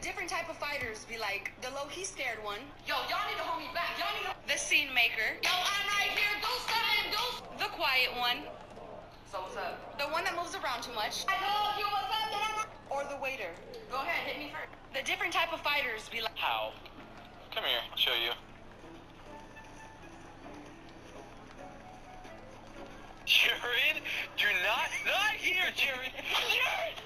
different type of fighters be like the low-key scared one. Yo, y'all need to hold me back. Y'all need to... The scene maker. Yo, I'm right here. Do something. Do... The quiet one. So what's up? The one that moves around too much. I told you what's up. Or the waiter. Go ahead, hit me first. The different type of fighters be like... How? Come here, I'll show you. Jared, do not here, Jared. Jared!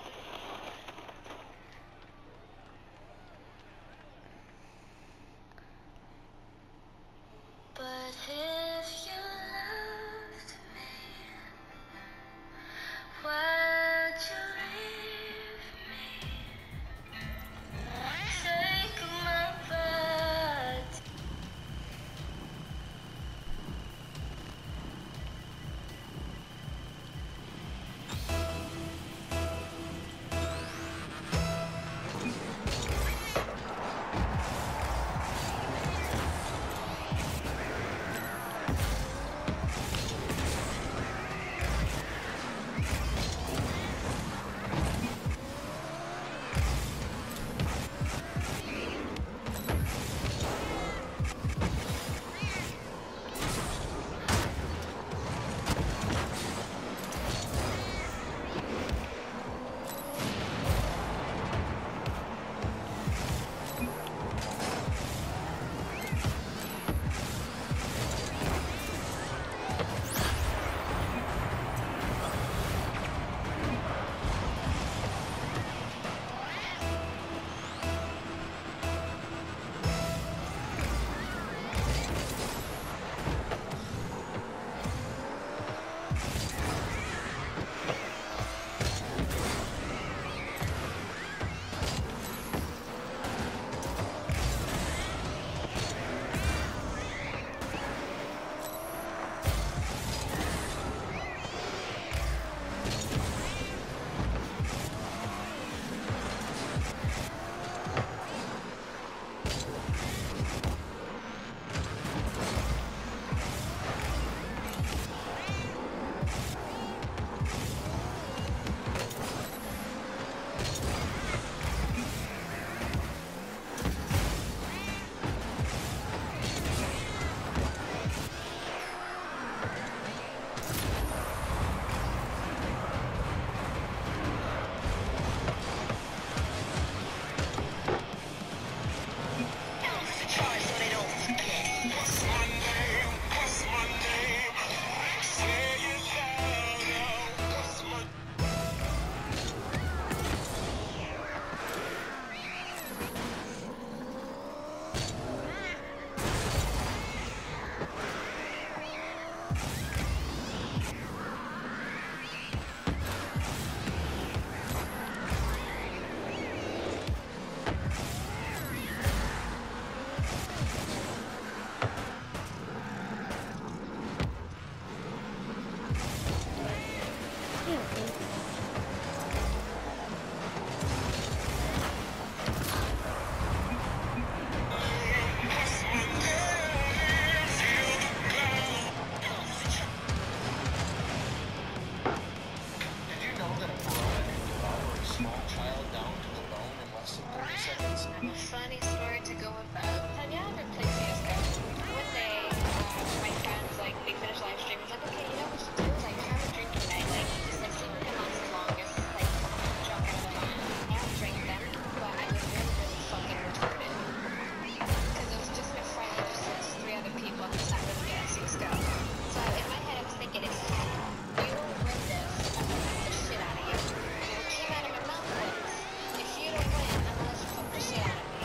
But if you loved me, why'd you leave me? Take my breath. Did you know that a piranha can devour a small child down to the bone in less than 30 seconds? I have a funny story to go with that. Have you ever played CSGO? One day, my friends, like, we finished live stream. He's like, okay, you know what we should do? Like, have a drink tonight. Like, just, like, see who can last the longest. Like, drunk out of the line. I don't drink them, but I was really, really fucking retarded. Because it was just my friend and just, like, 3 other people, and it's not really good at CSGO. So, in my head, I was thinking, if you don't win this, I'm gonna fuck the shit out of you. And what came out of my mouth was, if you don't win, I'm gonna fuck the shit out of me.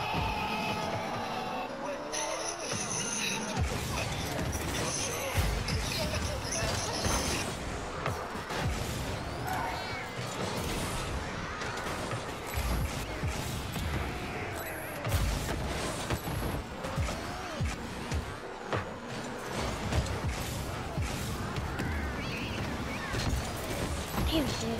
Damn, dude.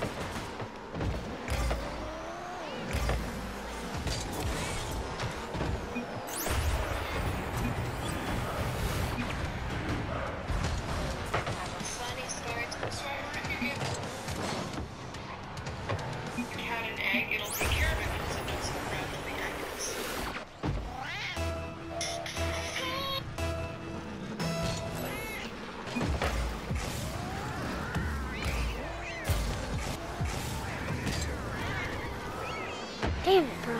Funny story to this one. If you had an egg, it'll take care of it because it knows the Damn it, bro.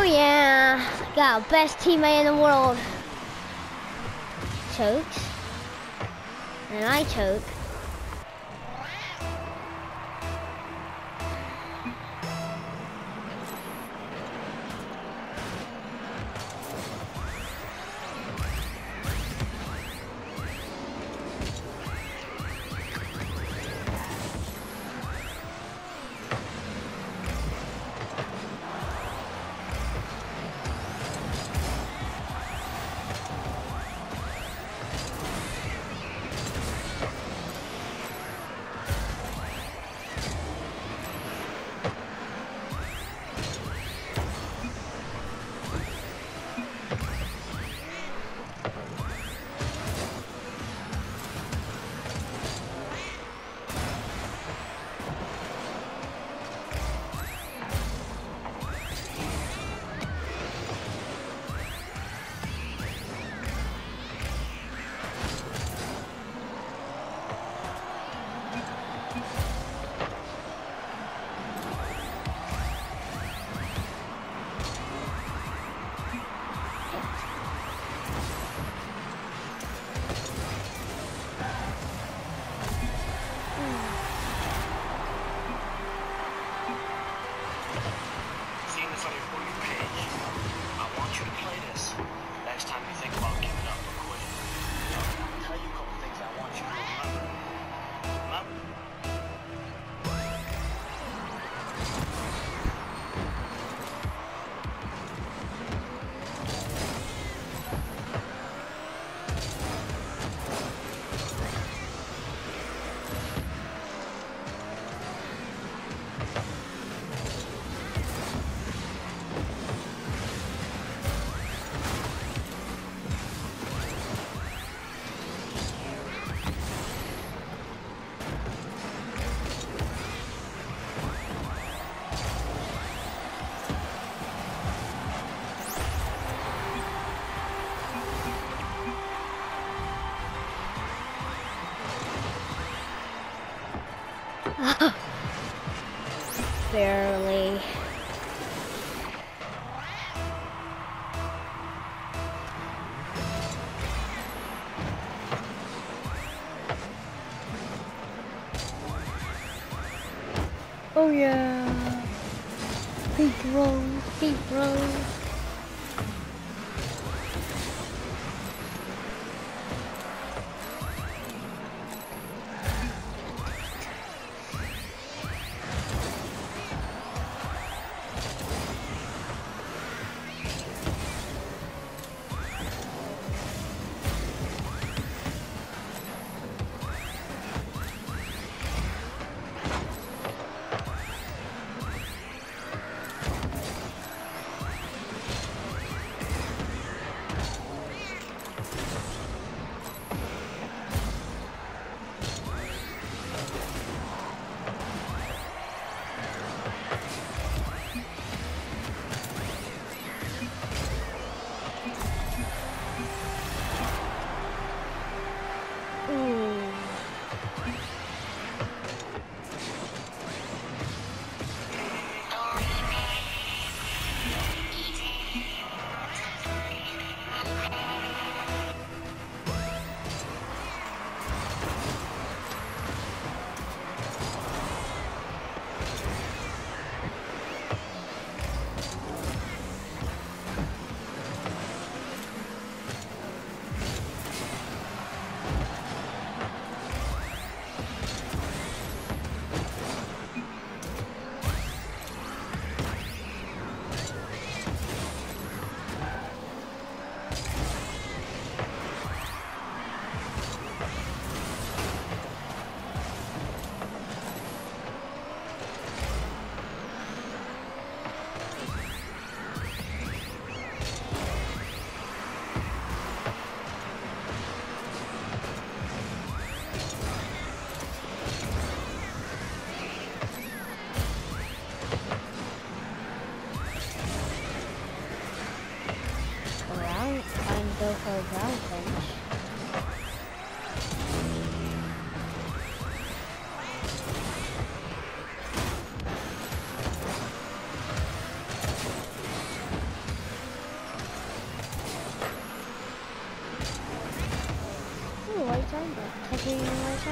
Oh yeah, got best teammate in the world. Chokes. And I choke. Seeing this on your For You page, I want you to play this next time you think about giving up or quitting. I'll tell you a couple things I want you to remember. Remember? Barely. Oh yeah. Big roll, big roll.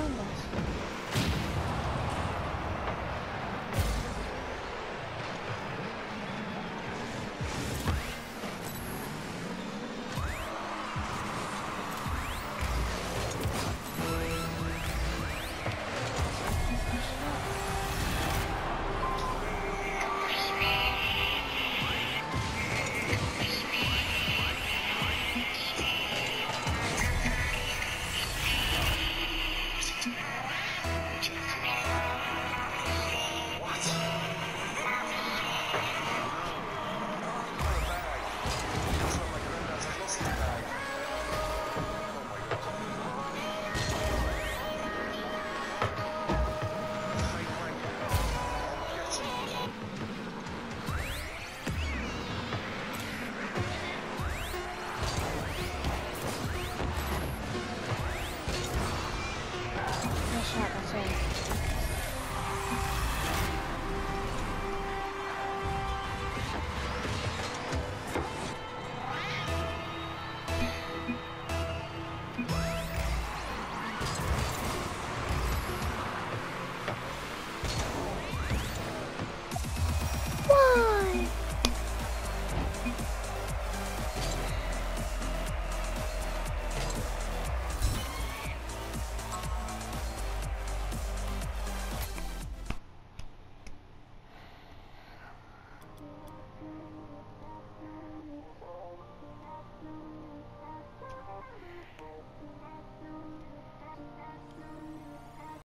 Nice shot, that's right.